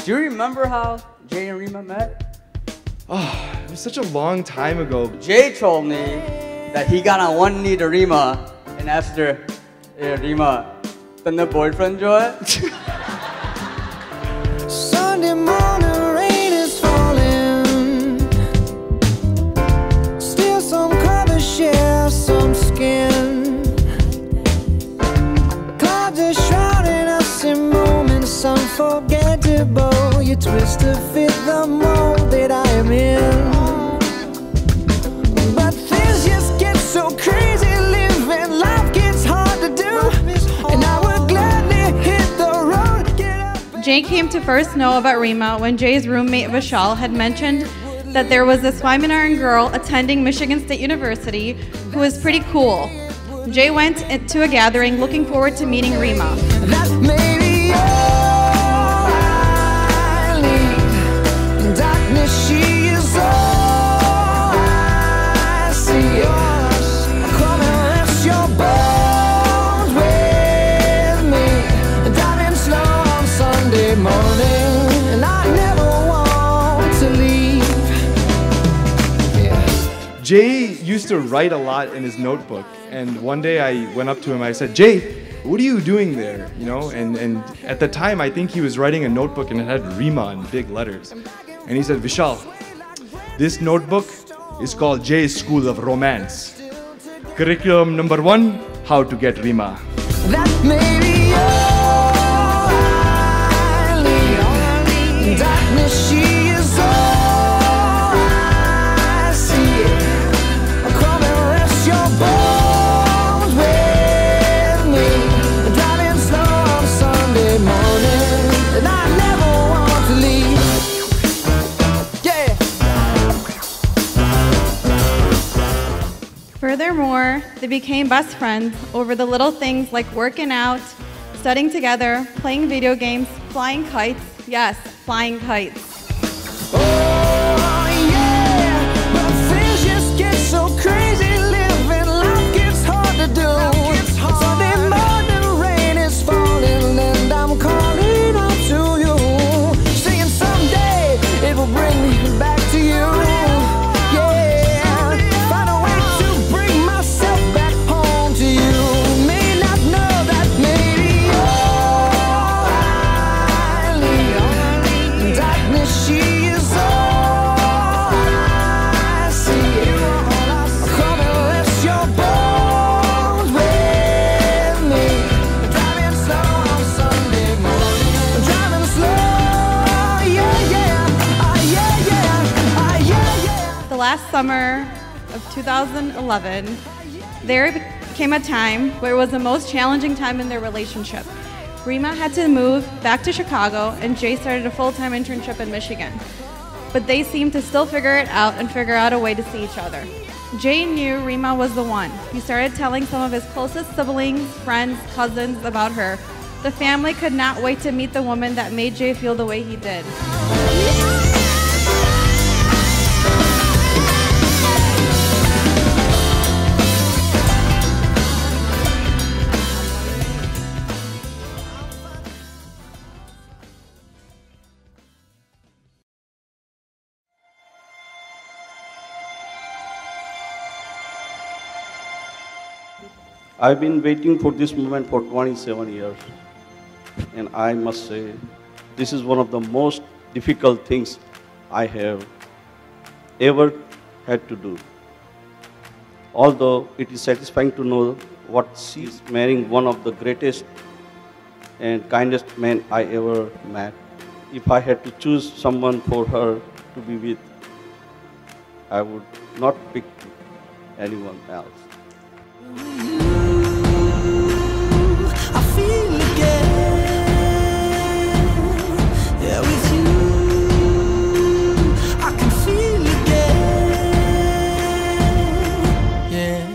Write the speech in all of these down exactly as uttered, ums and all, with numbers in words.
Do you remember how Jay and Reema met? Oh, it was such a long time ago. Jay told me that he got on one knee to Reema and asked her, "Hey, Reema, can the boyfriend joy?" Sunday morning, rain is falling. Still some covers share some skin. Clouds are shrouding us in moments unforgettable. You twist to fit the mold that I am in. But things just get so crazy. Living life gets hard to do. And I would gladly hit the road. Get up. Jay came to first know about Reema when Jay's roommate Vishal had mentioned that there was this Swaminarayan girl attending Michigan State University who was pretty cool. Jay went to a gathering looking forward to meeting Reema. That may be all I need. Darkness, she is all I see. Come and rest your bones with me. Driving slow on Sunday morning, and I never want to leave. Yeah. Jay used to write a lot in his notebook, and one day I went up to him. I said, "Jay, what are you doing there?" You know, and and at the time I think he was writing a notebook and it had Reema in big letters. And he said, "Vishal, this notebook is called Jay's School of Romance. Curriculum number one, how to get Reema." That may be all I need. Darkness, she is all I see. Come and rest your bones with me. Driving slow on Sunday morning, and I never want to leave. Yeah. Furthermore, they became best friends over the little things like working out, studying together, playing video games, flying kites. Yes, flying kites. Oh yeah, but things just get so crazy. Living life gets hard to do. Sunday morning, rain is falling, and I'm calling out to you, saying someday it will bring me back to you. Yeah, find a way to bring myself back home to you. May not know that maybe all I need. Darkness, she is all I see. Come and rest your bones with me. Driving slow on Sunday morning. Driving slow, yeah, yeah, ah, yeah, yeah, ah, yeah, yeah. The last summer of two thousand eleven, there came a time where it was the most challenging time in their relationship. Reema had to move back to Chicago, and Jay started a full-time internship in Michigan. But they seemed to still figure it out and figure out a way to see each other. Jay knew Reema was the one. He started telling some of his closest siblings, friends, cousins about her. The family could not wait to meet the woman that made Jay feel the way he did. I've been waiting for this moment for twenty-seven years, and I must say, this is one of the most difficult things I have ever had to do. Although it is satisfying to know what she is marrying one of the greatest and kindest men I ever met. If I had to choose someone for her to be with, I would not pick anyone else. I feel again, yeah, with you, I can feel again, yeah.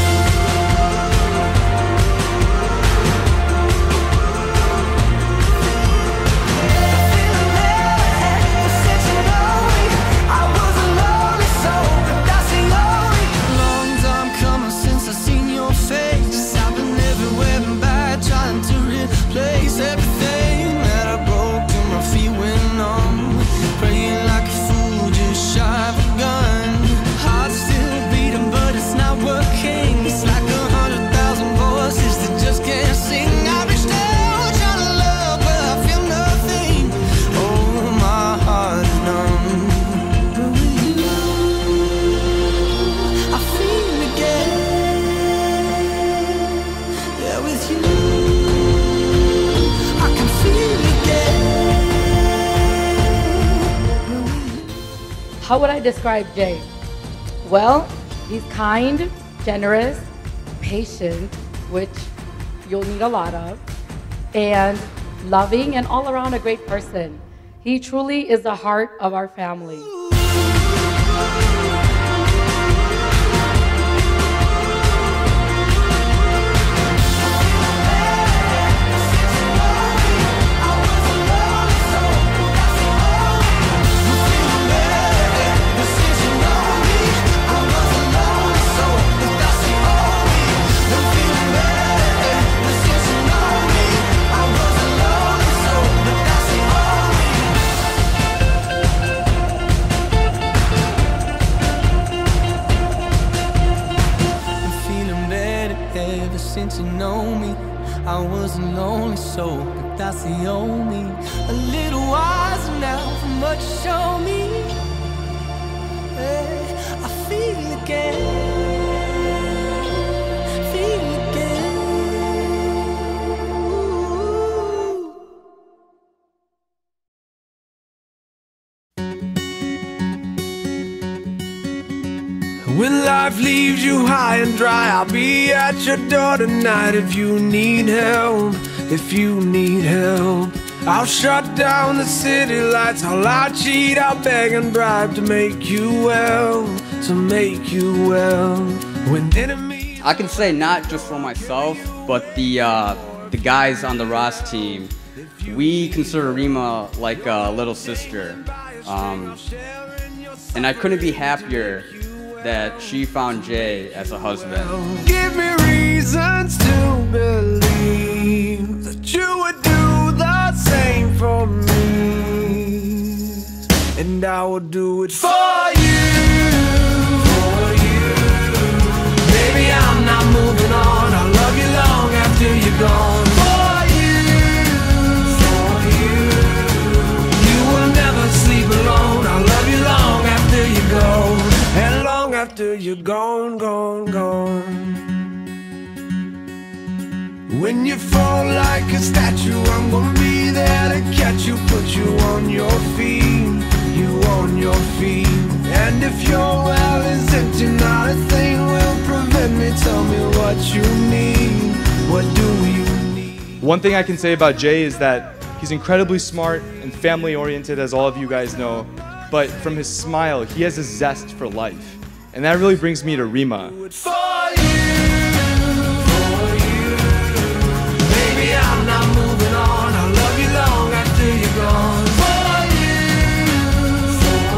I was a lonely soul, that's the only long time coming since I seen your How would I describe Jay? Well, he's kind, generous, patient, which you'll need a lot of, and loving, and all around a great person. He truly is the heart of our family. Since you know me, I was a lonely soul, but that's the only. A little wiser now from what you show me. Hey, I feel again, feel again. Ooh. When life leaves you high and dry, I'll be at your door tonight if you need help, if you need help. I'll shut down the city lights, I'll lie, cheat, I'll beg and bribe to make you well, to make you well. When enemies... I can say not just for myself, but the uh, the guys on the Ross team, we consider Reema like a little sister. Um, and I couldn't be happier that she found Jay as a husband. Give me reasons to believe that you would do the same for me, and I will do it for you, for you. Baby, I'm not moving on, I'll love you long after you're gone. For you, for you. You will never sleep alone, I'll love you long after you go, and long after you're gone, gone, gone. When you fall like a statue, I'm gonna be there to catch you, put you on your feet, you on your feet. And if your well is empty, not a thing will prevent me. Tell me what you need, what do you need? One thing I can say about Jay is that he's incredibly smart and family oriented, as all of you guys know, but from his smile, he has a zest for life. And that really brings me to Reema. For you, for you. Baby, I'm not moving on, I'll love you long after you're gone. For you, for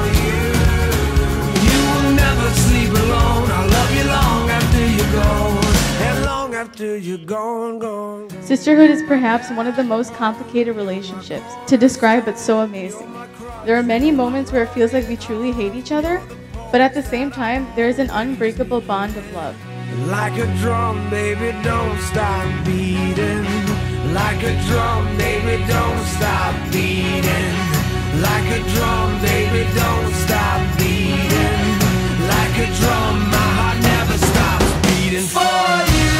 you. You will never sleep alone, I'll love you long after you're gone, and long after you're gone, gone. Sisterhood is perhaps one of the most complicated relationships to describe, but so amazing. There are many moments where it feels like we truly hate each other, but at the same time, there is an unbreakable bond of love. Like a drum, baby, don't stop beating. Like a drum, baby, don't stop beating. Like a drum, baby, don't stop beating. Like a drum, my heart never stops beating. For you,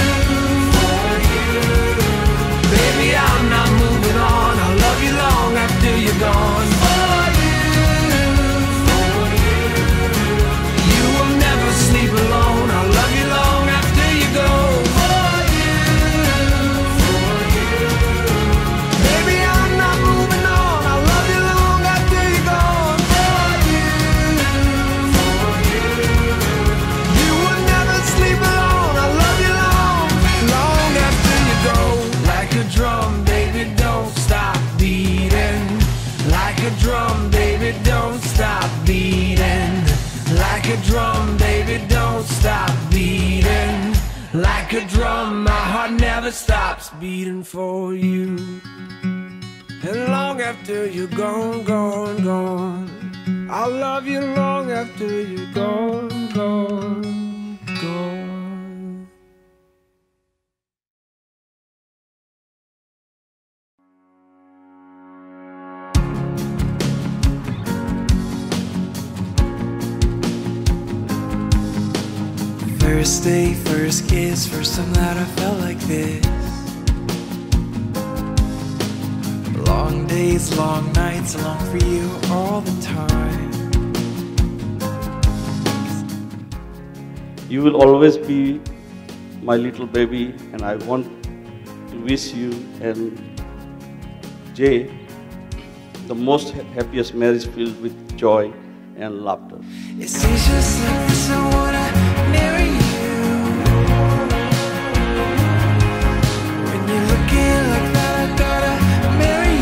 for you. Baby, I'm not moving on, I'll love you long after you're gone. For you, for you. You will never sleep alone, I'll love you long after you go. For you, for you. Baby, I'm not moving on, I'll love you long after you're gone. For you, for you. You will never sleep alone, I'll love you long, long after you go. Like a drum, baby, don't stop beating. Like a drum, baby, don't stop beating. Like a drum, baby, don't stop beating. Like a drum, my heart never stops beating for you. And long after you're gone, gone, gone, I'll love you long after you're gone, gone, gone. First day, first kiss, first time that I felt like this. Long days, long nights, I long for you all the time. You will always be my little baby, and I want to wish you and Jay the most happiest marriage filled with joy and laughter. It seems just like this, I wanna marry you. When you're looking like that, I gotta marry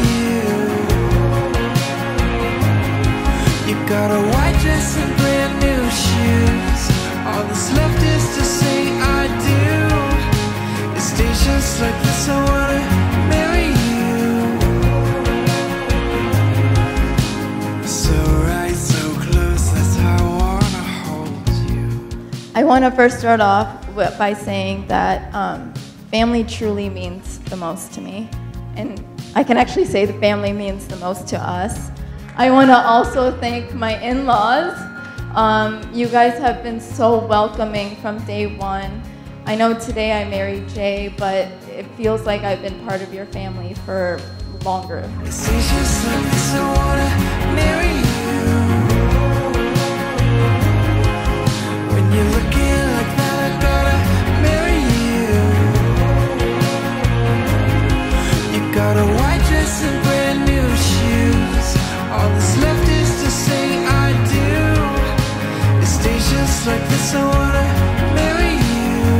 you. You got a white dress and brand new shoes. All that's left is to say I do. It stays just like this, I wanna marry you. So right, so close, that's how I wanna hold you. I want to first start off with, by saying that um, family truly means the most to me. And I can actually say the family means the most to us. I want to also thank my in-laws. Um, you guys have been so welcoming from day one. I know today I married Jay, but it feels like I've been part of your family for longer. It seems just like this, I wanna marry you. When you're looking like that, I gotta marry you. You got a white dress and brand new shoes. All that's left is to say I do. It stays just like this, I wanna marry you.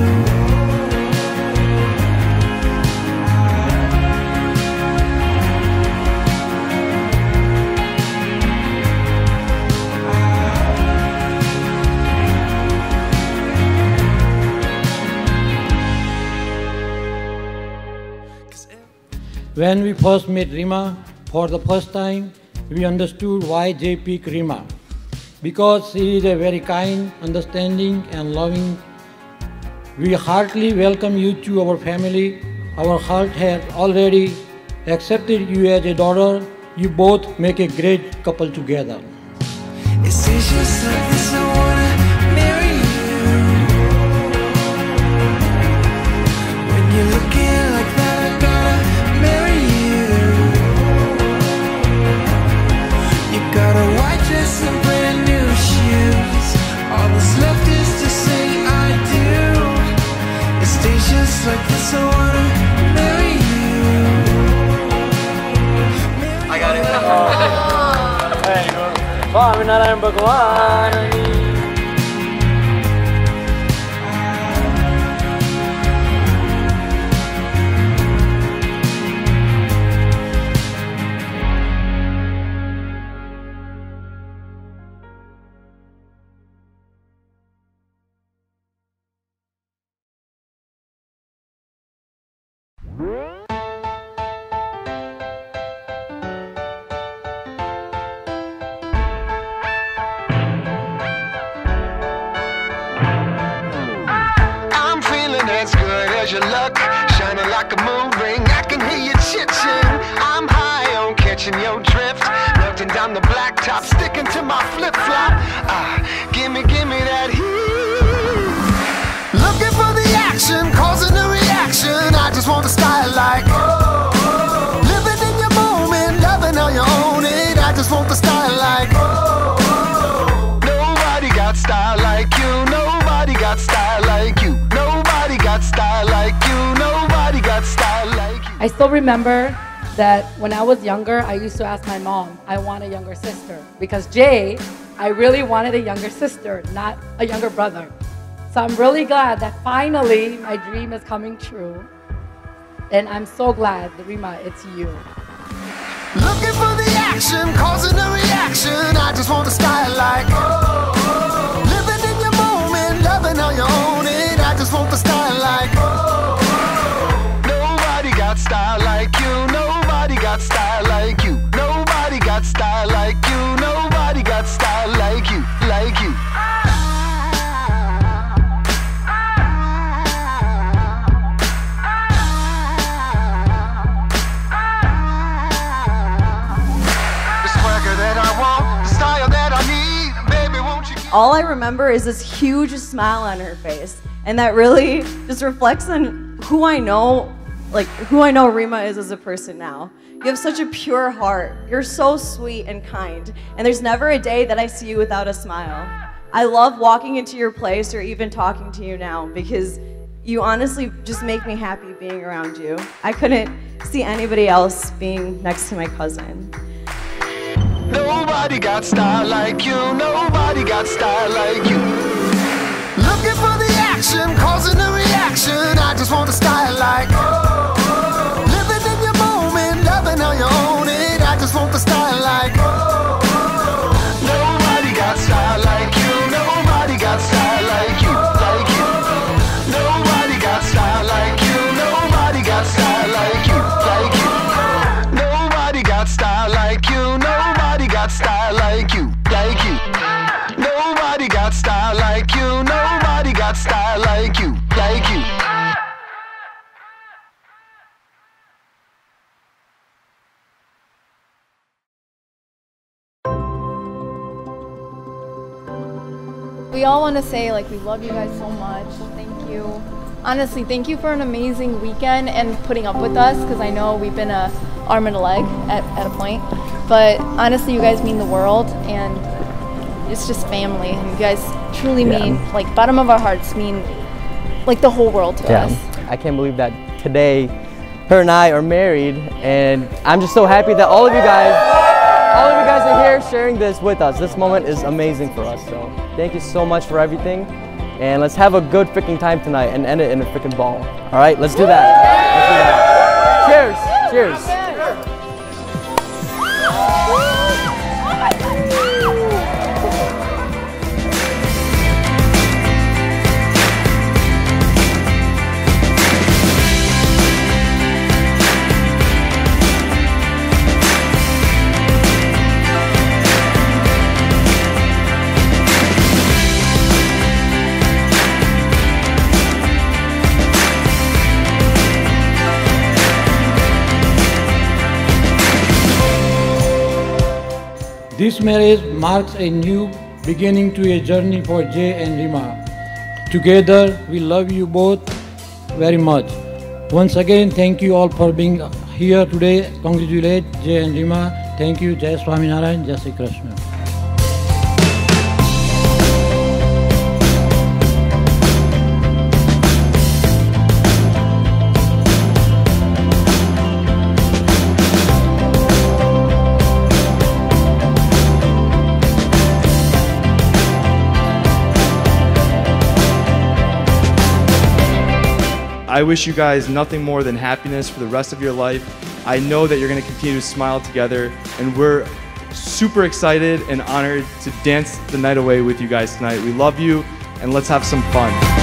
When we first met Reema for the first time, we understood why Jay picked Reema. Because she is a very kind, understanding and loving. We heartily welcome you to our family. Our heart has already accepted you as a daughter. You both make a great couple together. It seems just like this, I wanna marry you. When you're looking like that, I gotta marry you. You got a white dress and brand new shoes. All that's left is to say I do. It stays just like this, I wanna marry you. Marry I got it. There you go. Swaminarayan Bhagwan. Your luck, shining like a moon ring. I can hear you chit-chin. I'm high on catching your drift, melting down the blacktop, sticking to my flip-flop. Ah, gimme, gimme that heat. Looking for the action, causing a reaction. I just want a style like oh, oh. Living in your moment, loving how you own it. I just want the style like oh, oh. Nobody got style like you. Nobody got style like you. Nobody got style like you. Nobody got style like you. I still remember that when I was younger, I used to ask my mom, I want a younger sister. Because Jay, I really wanted a younger sister, not a younger brother. So I'm really glad that finally my dream is coming true. And I'm so glad, Reema, it's you. Looking for the action, causing a reaction. I just want a style like oh, oh. Living in your moment, loving how you own it. I just want the style like oh, oh. Nobody got style like you. Nobody got style like you. Nobody got style like you. Nobody got style like you, like you. All I remember is this huge smile on her face, and that really just reflects on who I know, like who I know Reema is as a person now. You have such a pure heart. You're so sweet and kind, and there's never a day that I see you without a smile. I love walking into your place or even talking to you now because you honestly just make me happy being around you. I couldn't see anybody else being next to my cousin. Nobody got style like you, nobody got style like you. Looking for the action, causing a reaction, I just want a style like. Living in your moment, loving how you own it, I just want the style like. Nobody got style like you, nobody got style like you, like you. Nobody got style like you, nobody got style like you, like you. Nobody got style like you, nobody got style like you, like you. Nobody got style like you, nobody got style like you, like you. We all want to say, like, we love you guys so much. Thank you. Honestly, thank you for an amazing weekend and putting up with us, because I know we've been a arm and a leg at, at a point. But honestly, you guys mean the world, and it's just family. And you guys truly Yeah. mean, like, bottom of our hearts mean, like, the whole world to Yeah. us. I can't believe that today her and I are married, and I'm just so happy that all of you guys, all of you guys are here sharing this with us. This moment is amazing for us, so thank you so much for everything, and let's have a good freaking time tonight and end it in a freaking ball. All right, let's do that. Let's do that. Cheers, cheers. This marriage marks a new beginning to a journey for Jay and Reema. Together, we love you both very much. Once again, thank you all for being here today. Congratulate Jay and Reema. Thank you. Jai Swaminarayan, Jai Shri Krishna. I wish you guys nothing more than happiness for the rest of your life. I know that you're going to continue to smile together, and we're super excited and honored to dance the night away with you guys tonight. We love you, and let's have some fun.